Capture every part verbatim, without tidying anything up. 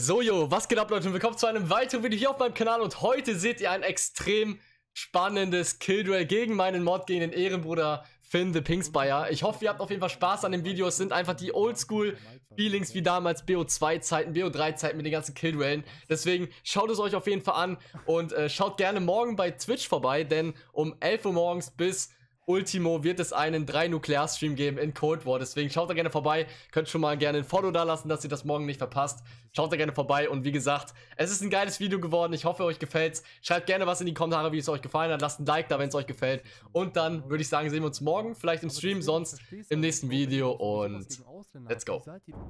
So, yo, was geht ab, Leute, und willkommen zu einem weiteren Video hier auf meinem Kanal. Und heute seht ihr ein extrem spannendes Killduell gegen meinen Mod, gegen den Ehrenbruder Finn the Pinkspire. Ich hoffe, ihr habt auf jeden Fall Spaß an dem Video. Es sind einfach die Oldschool-Feelings wie damals B O zwei Zeiten, B O drei Zeiten mit den ganzen Killduellen. Deswegen schaut es euch auf jeden Fall an und äh, schaut gerne morgen bei Twitch vorbei, denn um elf Uhr morgens bis Ultimo wird es einen drei Nuklear-Stream geben in Cold War. Deswegen schaut da gerne vorbei. Könnt schon mal gerne ein Follow da lassen, dass ihr das morgen nicht verpasst. Schaut da gerne vorbei. Und wie gesagt, es ist ein geiles Video geworden. Ich hoffe, euch gefällt's. Schreibt gerne was in die Kommentare, wie es euch gefallen hat. Lasst ein Like da, wenn es euch gefällt. Und dann würde ich sagen, sehen wir uns morgen. Vielleicht im Stream, sonst im nächsten Video. Und let's go.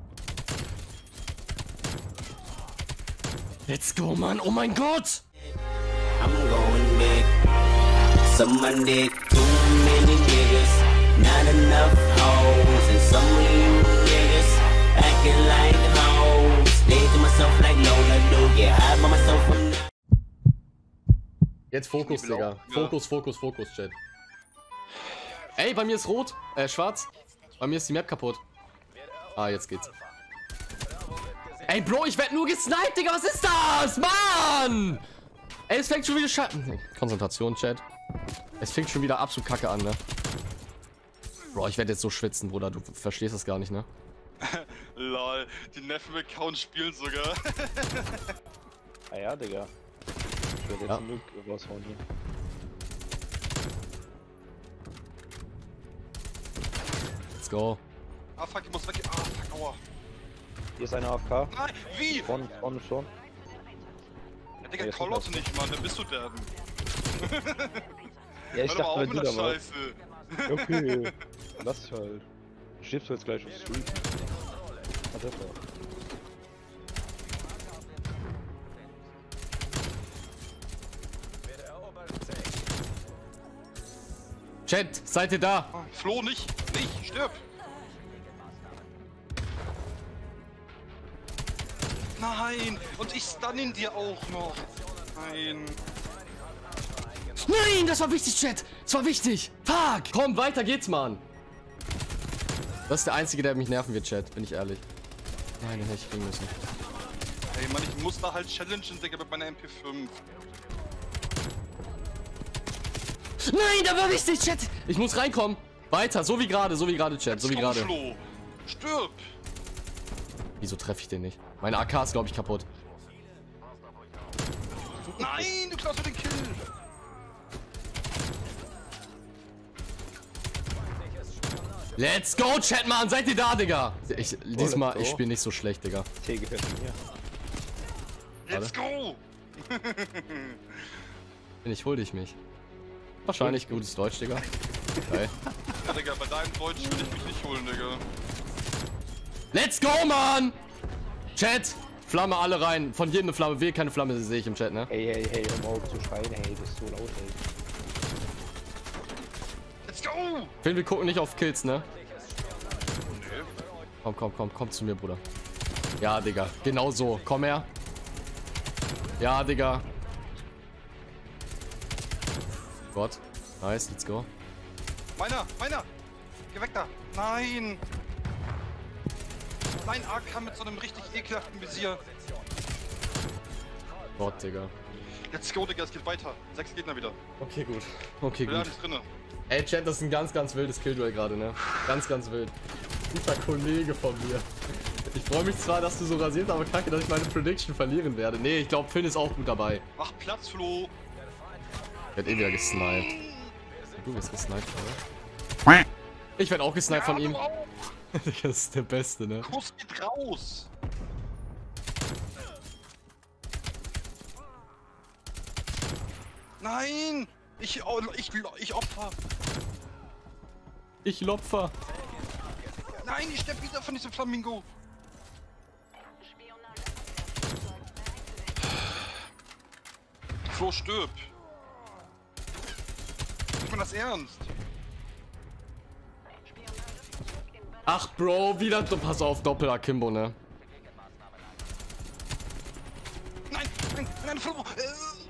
Let's go, Mann. Oh mein Gott! I'm going big. Some my dick, too many niggas, not enough hoes, and some of you niggas acting like hoes. Stay to myself like Lola do, get high by myself from now. Jetzt Fokus, Digga. Fokus, Fokus, Fokus, Chat. Ey, bei mir ist rot, äh, schwarz. Bei mir ist die Map kaputt. Ah, jetzt geht's. Ey, Bro, ich werd nur gesniped, Digga, was ist das? Mann! Ey, es fängt schon wieder Schatten. Konzentration, Chat. Es fängt schon wieder absolut kacke an, ne? Bro, ich werde jetzt so schwitzen, Bruder. Du verstehst das gar nicht, ne? Lol, die Neffen-Accounts spielen sogar. Ah ja, Digga. Ich werde jetzt Ja. einen Nuke raushauen hier. Let's go. Ah fuck, ich muss weg. Ah fuck, aua. Hier ist eine A F K. Nein, wie? Vorne, vorne schon. Ja, Digga, Jetzt Call ist out nicht, Mann, dann bist du derben. Ja, ich Hör doch mal dachte auf bei mit dir der da was. Scheiße. Okay. Lass dich halt. Du stirbst jetzt gleich auf Street. Hat er doch. Chat, seid ihr da? Ah, Flo, nicht, nicht, stirb. Nein, und ich stun ihn dir auch noch. Nein. Nein, das war wichtig, Chat. Das war wichtig. Fuck. Komm, weiter geht's, Mann. Das ist der Einzige, der mich nerven wird, Chat. Bin ich ehrlich. Nein, den hätte ich kriegen müssen. Ey, Mann, ich muss da halt challengen, Digga, mit meiner M P fünf. Nein, der war wichtig, Chat. Ich muss reinkommen. Weiter, so wie gerade, so wie gerade, Chat. So wie Komm, gerade. Flo. Stirb. Wieso treffe ich den nicht? Meine A K ist, glaube ich, kaputt. Nein, du klaust mir den Kill. Let's go, Chat, Mann. Seid ihr da, Digga? Ich, diesmal, let's go. ich spiele nicht so schlecht, Digga. T gehört mir. Let's go. Ich hol dich mich. Wahrscheinlich gutes Deutsch, Digga. Geil. Ja, Digga, bei deinem Deutsch will ich mich nicht holen, Digga. Let's go, Mann! Chat, Flamme alle rein. Von jedem eine Flamme. Will keine Flamme, sehe ich im Chat, ne? Hey, hey, hey, hör mal auf zu schreien, hey, das ist so laut, hey. Let's go. Phil, wir gucken nicht auf Kills, ne? Nee. Komm, komm, komm, komm zu mir, Bruder. Ja, Digga. Genau so. Komm her. Ja, Digga. Gott. Nice, let's go. Meiner, meiner. Geh weg da. Nein. Nein, A K mit so einem richtig ekelhaften Visier. Gott, Digga. Let's go, Digga, es geht weiter. Sechs Gegner wieder. Okay, gut. Okay, Will gut. alles drinne. Ey, Chat, das ist ein ganz, ganz wildes Killduell gerade, ne? Ganz, ganz wild. Guter Kollege von mir. Ich freue mich zwar, dass du so rasiert, aber kacke, dass ich meine Prediction verlieren werde. Nee, ich glaube, Finn ist auch gut dabei. Mach Platz, Flo. Ich werd eh wieder gesniped. Du wirst gesniped, oder? Ich werd auch gesniped von ihm. Das ist der Beste, ne? Kuss geht raus. Nein. Ich, oh, ich, ich opfer. Ich Lopfer. Nein, ich sterb wieder von diesem Flamingo. Flo, stirb. Ich meine das ernst. Ach, Bro, wieder. Pass auf, Doppel-Akimbo, ne? Nein, nein, nein, Flo. Äh,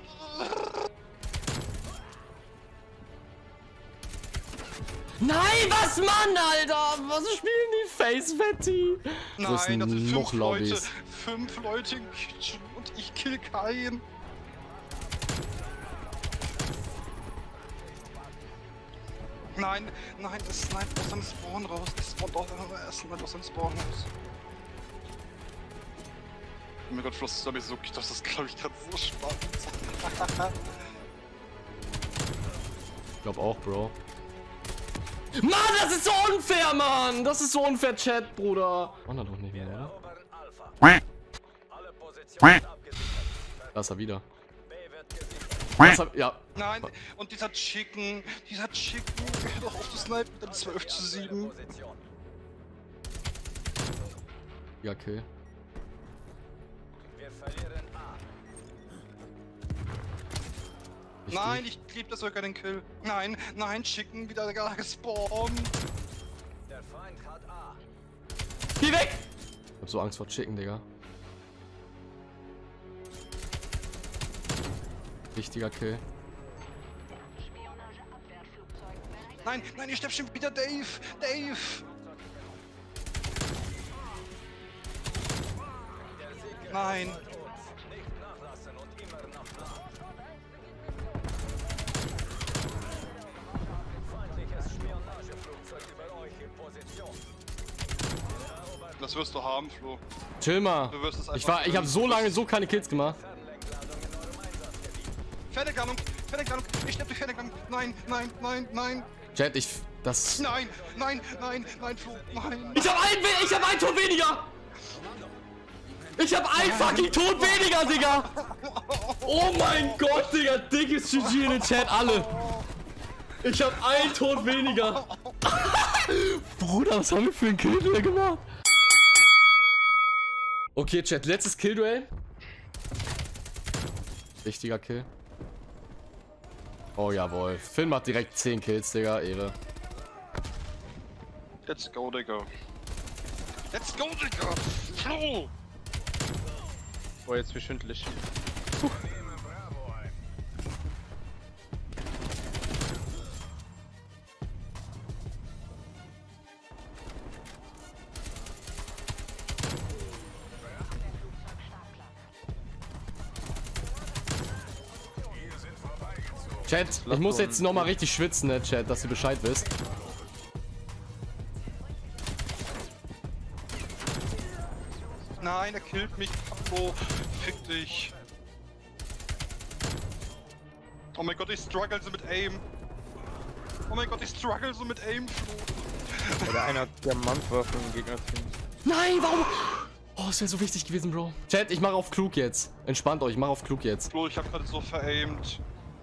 Nein, was, Mann, Alter? Was spielen die Face Fatty? Nein, das sind fünf noch Leute. Lobbys. fünf Leute im Kitchen und ich kill keinen. Nein, nein, es sniped aus seinem Spawn raus. Es spawnt auch es sniped aus seinem Spawn raus. Oh mein Gott, Floss ist damit so, das ist glaube ich gerade so spannend. Ich glaube auch, Bro. Mann, das ist so unfair, Mann! Das ist so unfair, Chat, Bruder. Oh, na doch nicht mehr, oder? Da ist er wieder. Da ist er, ja. Nein, und dieser Chicken, dieser Chicken, hör doch auf zu snipen mit einem zwölf zu sieben. Ja, okay. Richtig. Nein, ich lieb das sogar den Kill. Nein, nein, Chicken wieder gar gespawnt. Der Feind hat A. Geh weg! Ich hab so Angst vor Chicken, Digga. Wichtiger Kill. Nein, nein, ich sterb schon wieder, Dave! Dave! Nein! Nicht nachlassen und immer nach vorn. Feindliches Spionageflugzeug über euch in Position. Das wirst du haben, Flo. Chill mal. Du wirst es Ich einfach war, ich hab so lange so keine Kills gemacht. Fernentladung! Fernentladung! Ich sterb durch Fernentladung! Nein, nein, nein, nein! Chat, ich, das... Nein, nein, nein, nein, Flo, nein! Ich hab ein, We- ich hab ein Tod weniger! Ich hab ein fucking Tod weniger, Digga! Oh mein Gott, Digga! Dickes G G in den Chat, alle! Ich hab ein Tod weniger! Bruder, was haben wir für ein Killduell gemacht? Okay, Chat, letztes Killduell. Wichtiger Kill. Oh jawohl. Finn macht direkt zehn Kills, Digga. Ehre. Let's go, Digga. Let's go, Digga! Flo! Oh, jetzt wird schwindelig. Chat, ich muss jetzt nochmal richtig schwitzen, ne, Chat, dass ihr Bescheid wisst. Nein, er killt mich, Flo. Fick dich. Oh mein Gott, ich struggle so mit Aim. Oh mein Gott, ich struggle so mit Aim, Flo. Oder einer Diamantwaffen im Gegnerteam. Nein, warum? Oh, es wäre so wichtig gewesen, Bro. Chat, ich mache auf klug jetzt. Entspannt euch, ich mache auf klug jetzt. Flo, ich hab gerade so veraimt.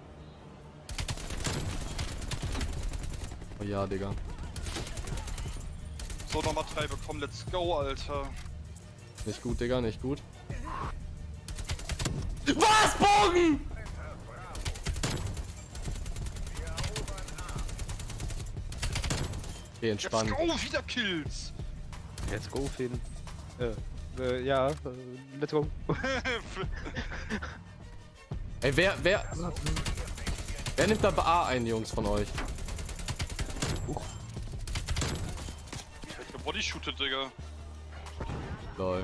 Oh ja, Digga. So, nochmal drei bekommen, let's go, Alter. Nicht gut, Digga, nicht gut. Was, Bogen? Okay, Let's entspannt. go, wieder Kills! Let's go, Finn. Äh, äh, ja, äh, let's go. Ey, wer, wer... Wer nimmt da bei A ein, Jungs, von euch? Ich hab gebodyshoottet, Digga. Lol.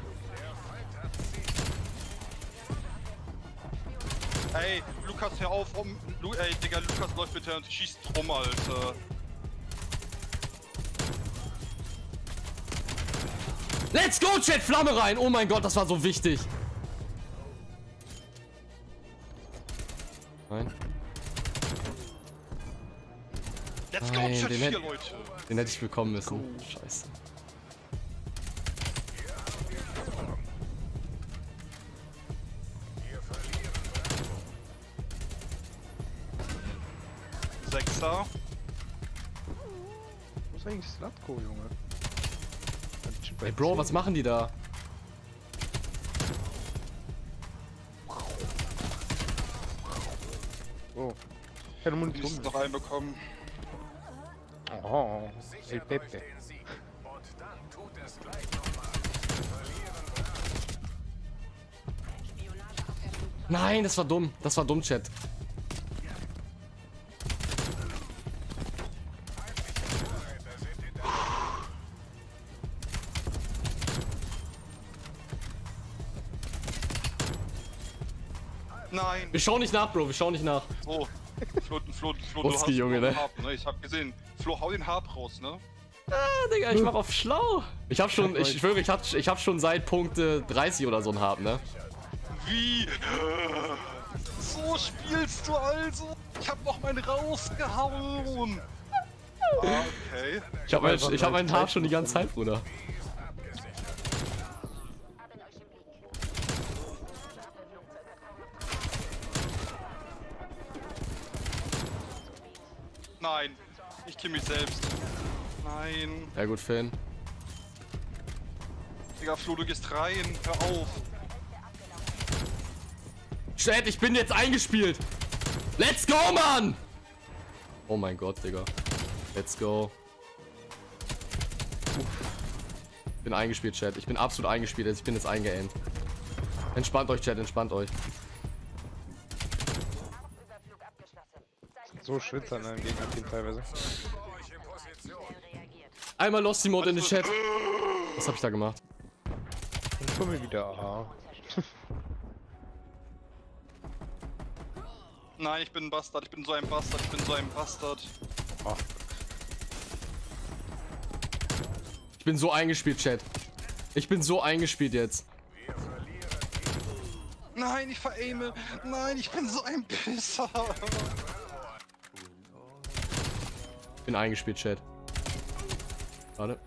Ey, Lukas, hör auf, um. Lu ey, Digga, Lukas läuft bitte und schießt rum, Alter. Let's go, Chat, Flamme rein! Oh mein Gott, das war so wichtig. Nein. Let's go, Nein, Chat, den vier hätt- Leute. Den hätte ich bekommen müssen. Scheiße. Sechser. Wo ist eigentlich Slatko, Junge? Ey, Bro, was machen die da? Oh. Keine Die Munition. müssen noch reinbekommen. Oh, El Pepe. Nein, das war dumm. Das war dumm, Chat. Nein. Wir schauen nicht nach, Bro, wir schauen nicht nach. Oh. Flo, Flo, Flo, Ruski, du hast Junge, Flo ne? Harp, ne? Ich hab gesehen. Flo, hau den Harp raus, ne? Ah, Digga, ich mach auf schlau. Ich hab schon, ich schwöre, ich hab, ich hab schon seit Punkte dreißig oder so ein Hab, ne? Wie? So spielst du also? Ich hab noch meinen rausgehauen. Ah, okay. Ich hab, mein, ich hab meinen Hab schon die ganze Zeit, Bruder. Nein. Ich kill mich selbst. Nein. Ja gut, Finn. Digga, Flo, du gehst rein. Hör auf. Chat, ich bin jetzt eingespielt. Let's go, Mann! Oh mein Gott, Digga. Let's go. Ich bin eingespielt, Chat. Ich bin absolut eingespielt. Ich bin jetzt eingeaimt. Entspannt euch, Chat. Entspannt euch. So schwitzt an einem Gegner-Team teilweise. Einmal Losty Mode in den Chat. Was hab ich da gemacht? Und schon mal wieder A. Nein, ich bin ein Bastard. Ich bin so ein Bastard. Ich bin so ein Bastard. Oh. Ich bin so eingespielt, Chat. Ich bin so eingespielt jetzt. Nein, ich veraime. Nein, ich bin so ein Pisser. Ich bin eingespielt, Chat. Warte.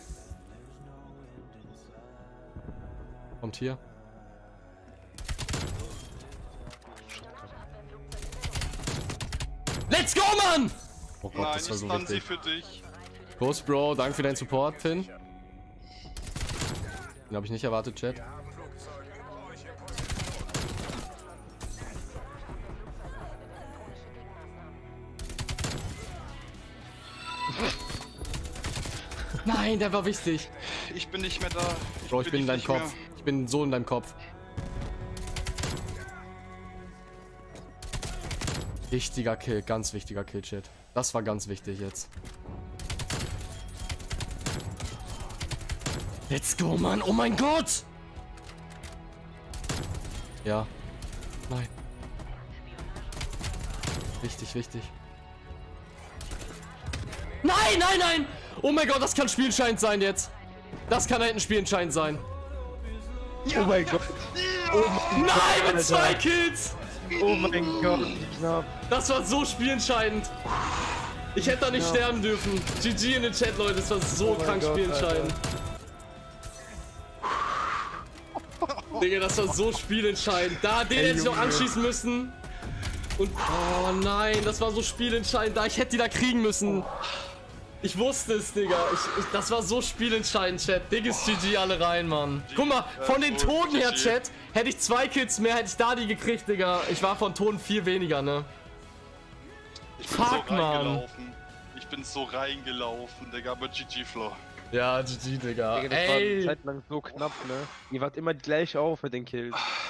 Kommt hier. Let's go, Mann! Oh Gott, Nein, das war ich so stand sie wichtig. für dich. Ghost Bro, danke für deinen Support, Finn. Den habe ich nicht erwartet, Chat. Nein, der war wichtig. Ich bin nicht mehr da. Bro, ich bin in deinem nicht Kopf. mehr. Ich bin so in deinem Kopf. Wichtiger Kill, ganz wichtiger Kill, Chat. Das war ganz wichtig jetzt. Let's go, Mann. Oh mein Gott. Ja. Nein. Wichtig, wichtig. Nein, nein, nein. Oh mein Gott, das kann spielentscheidend sein jetzt. Das kann halt ein spielentscheidend sein. Ja, Oh mein Gott. Nein, mit zwei Kills. Oh mein Gott, wie knapp. Das war so spielentscheidend. Ich hätte da nicht Ja. sterben dürfen. G G in den Chat, Leute. Das war so Oh mein krank Gott, spielentscheidend. Digga, das war so spielentscheidend. Da, den Ey, hätte ich noch Junge. anschießen müssen. Und, oh nein, das war so spielentscheidend. Da, ich hätte die da kriegen müssen. Ich wusste es, Digga. Ich, ich, das war so spielentscheidend, Chat. Dickes G G alle rein, Mann. Guck mal, von den Toten her, Chat, hätte ich zwei Kills mehr, hätte ich da die gekriegt, Digga. Ich war von Toten viel weniger, ne? Ich bin Fuck, so Mann. reingelaufen. Ich bin so reingelaufen, Digga, aber G G Flo. Ja, G G, Digga. Digga, das war eine Ey. Zeit lang so knapp, ne? Ihr wart immer gleich auf mit den Kills.